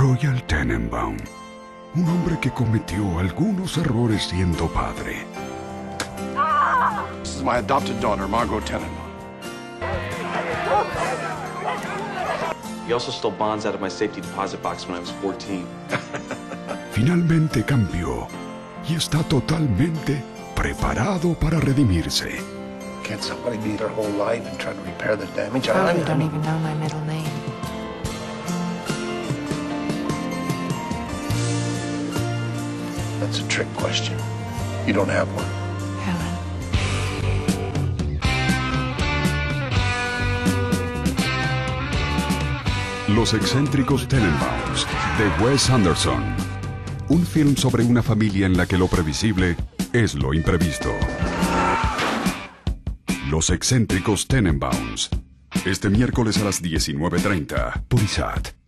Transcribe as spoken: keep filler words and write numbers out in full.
Royal Tenenbaum, un hombre que cometió algunos errores siendo padre. This is my adopted daughter, Margot Tenenbaum. He also stole bonds out of my safety deposit box when I was fourteen. Finalmente cambió y está totalmente preparado para redimirse. Can't somebody beat her whole life and try to repair the damage? Probably don't even know my middle name. That's a trick question. You don't have one. Helen. Los excéntricos Tenenbaums, de Wes Anderson. Un film sobre una familia en la que lo previsible es lo imprevisto. Los excéntricos Tenenbaums. Este miércoles a las diecinueve treinta por I S A T.